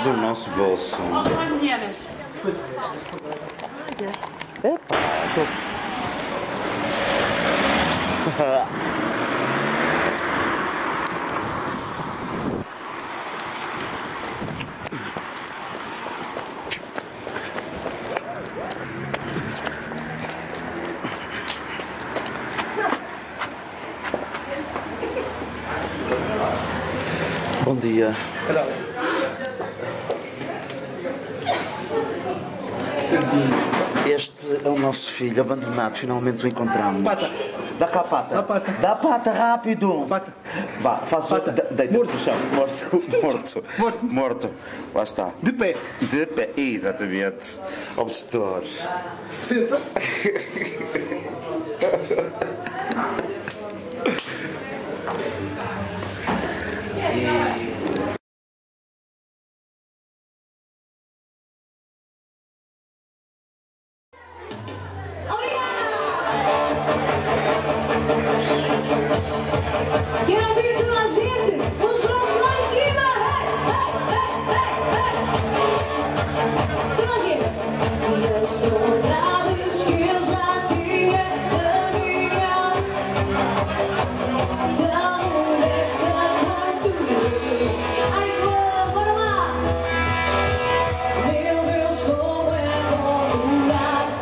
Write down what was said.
do nosso bolso. Epa, bom dia. Este é o nosso filho abandonado, finalmente o encontramos. Pata. Dá cá a pata. Dá a pata. Dá a pata, rápido. Pata. Vá, faça. Deita Morto. no chão. Morto. Morto. Morto. Lá está. De pé. De pé. Exatamente. Obsessor. Senta. Quero ouvir toda a gente, os braços lá em cima! Toda a gente! E as saudades que eu já tinha da minha tão desta noite. Ai, bora lá! Meu Deus, como é bom mudar!